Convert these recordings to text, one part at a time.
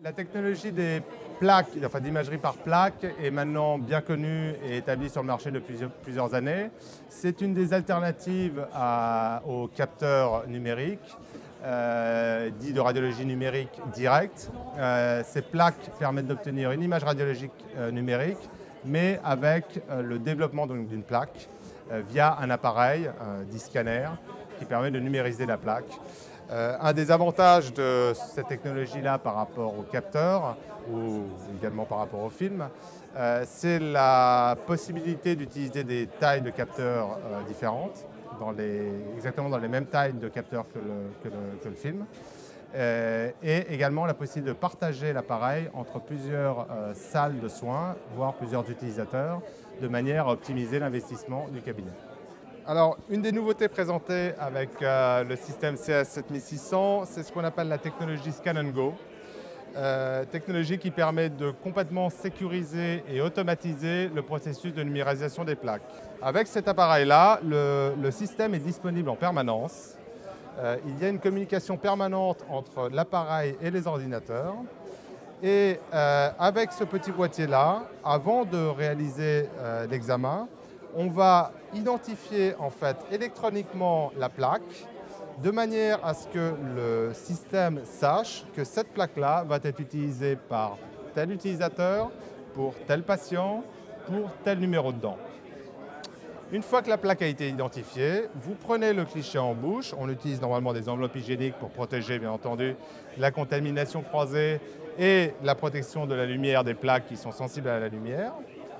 La technologie des plaques, enfin d'imagerie par plaque, est maintenant bien connue et établie sur le marché depuis plusieurs années. C'est une des alternatives aux capteurs numériques, dits de radiologie numérique directe. Ces plaques permettent d'obtenir une image radiologique numérique, mais avec le développement d'une plaque via un appareil, dit scanner, qui permet de numériser la plaque. Un des avantages de cette technologie-là par rapport aux capteurs ou également par rapport au film, c'est la possibilité d'utiliser des tailles de capteurs différentes, exactement dans les mêmes tailles de capteurs que le film, et également la possibilité de partager l'appareil entre plusieurs salles de soins, voire plusieurs utilisateurs, de manière à optimiser l'investissement du cabinet. Alors, une des nouveautés présentées avec le système CS7600, c'est ce qu'on appelle la technologie Scan & Go. Technologie qui permet de complètement sécuriser et automatiser le processus de numérisation des plaques. Avec cet appareil-là, le système est disponible en permanence. Il y a une communication permanente entre l'appareil et les ordinateurs. Et avec ce petit boîtier-là, avant de réaliser l'examen, on va identifier en fait électroniquement la plaque de manière à ce que le système sache que cette plaque-là va être utilisée par tel utilisateur, pour tel patient, pour tel numéro de dent. Une fois que la plaque a été identifiée, vous prenez le cliché en bouche. On utilise normalement des enveloppes hygiéniques pour protéger, bien entendu, la contamination croisée et la protection de la lumière des plaques qui sont sensibles à la lumière.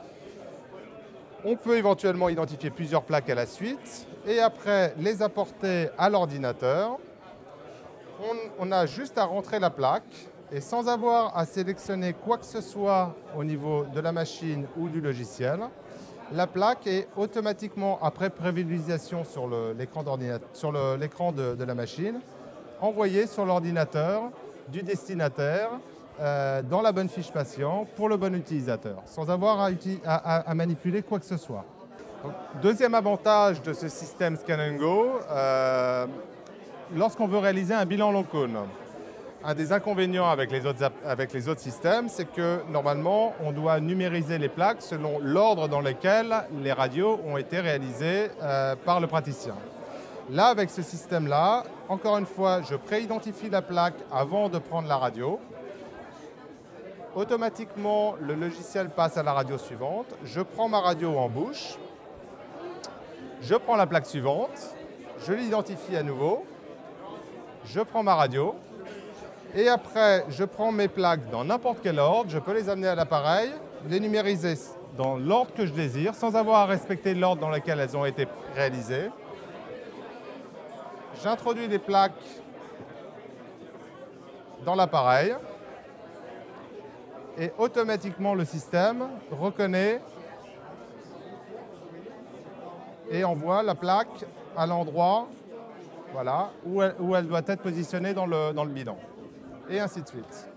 On peut éventuellement identifier plusieurs plaques à la suite et après les apporter à l'ordinateur. On a juste à rentrer la plaque et sans avoir à sélectionner quoi que ce soit au niveau de la machine ou du logiciel, la plaque est automatiquement, après prévisualisation sur l'écran de la machine, envoyée sur l'ordinateur du destinataire dans la bonne fiche patient pour le bon utilisateur, sans avoir à manipuler quoi que ce soit. Donc, deuxième avantage de ce système Scan & Go, lorsqu'on veut réaliser un bilan long cône. Un des inconvénients avec les autres systèmes, c'est que normalement, on doit numériser les plaques selon l'ordre dans lequel les radios ont été réalisées par le praticien. Là, avec ce système-là, encore une fois, je pré-identifie la plaque avant de prendre la radio. Automatiquement, le logiciel passe à la radio suivante. Je prends ma radio en bouche. Je prends la plaque suivante. Je l'identifie à nouveau. Je prends ma radio. Et après, je prends mes plaques dans n'importe quel ordre. Je peux les amener à l'appareil, les numériser dans l'ordre que je désire, sans avoir à respecter l'ordre dans lequel elles ont été réalisées. J'introduis les plaques dans l'appareil. Et automatiquement, le système reconnaît et envoie la plaque à l'endroit où elle doit être positionnée dans le bilan. Et ainsi de suite.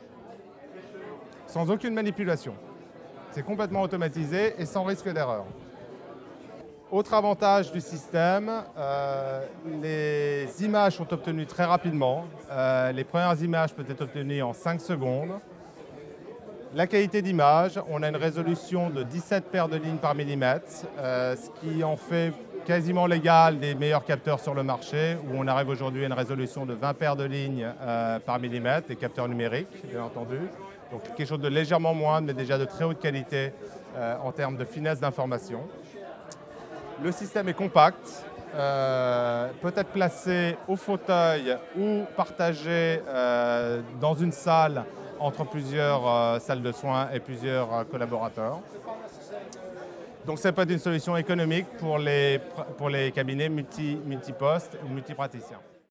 Sans aucune manipulation. C'est complètement automatisé et sans risque d'erreur. Autre avantage du système, les images sont obtenues très rapidement. Les premières images peuvent être obtenues en 5 secondes. La qualité d'image, on a une résolution de 17 paires de lignes par millimètre, ce qui en fait quasiment l'égal des meilleurs capteurs sur le marché, où on arrive aujourd'hui à une résolution de 20 paires de lignes par millimètre, des capteurs numériques, bien entendu. Donc quelque chose de légèrement moindre, mais déjà de très haute qualité en termes de finesse d'information. Le système est compact, peut être placé au fauteuil ou partagé dans une salle entre plusieurs salles de soins et plusieurs collaborateurs. Donc ça peut être une solution économique pour les cabinets multipostes ou multipraticiens.